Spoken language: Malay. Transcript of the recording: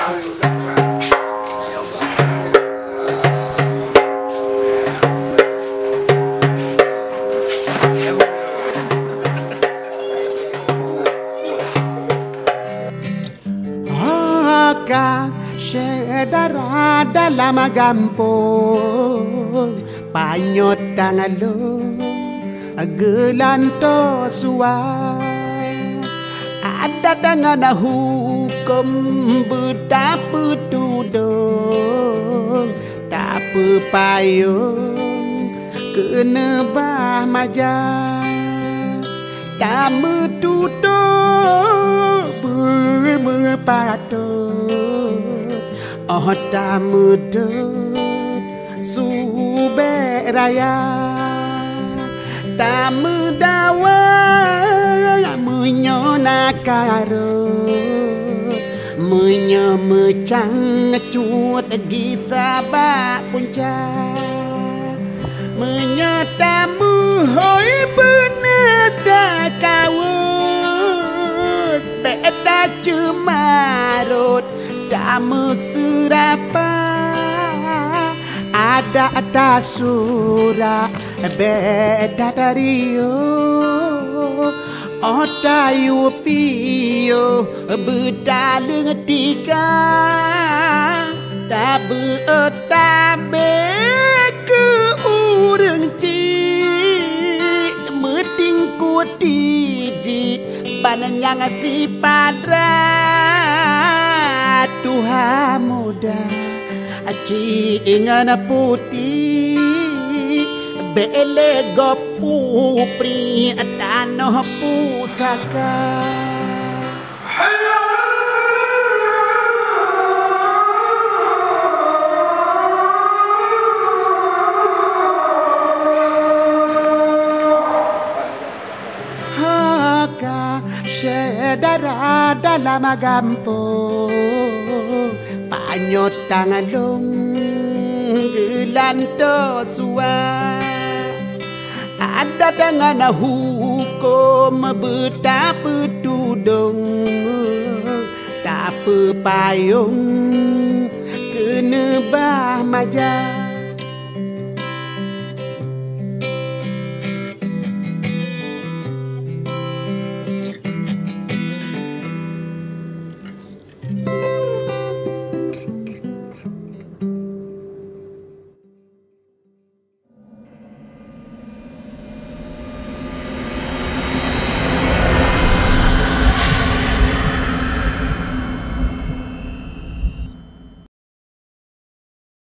Sedara dalam gampung panyot tangan lo gelanto suai ada dengan hukum betapa tudung tak payung kena bah majah tak metuduk bermepatut oh tak medut subek raya tak medawang menyonakarut menyemecang cut gisabak puncak menyatamu hoi benar tak kawut beda cemarut tak meserapa ada surat beda dari oh tayu piyo bedaleng tiga tak bertabe ke urang cik meting kutiji bananyang si padra Tuhan muda Aci ingan putih Bele gopu pri Tanoh pusaka Haka sedara dalam gampung panyot tangan long gelanto suai ada dengan hukum betapa tudung tak payung kena bah majah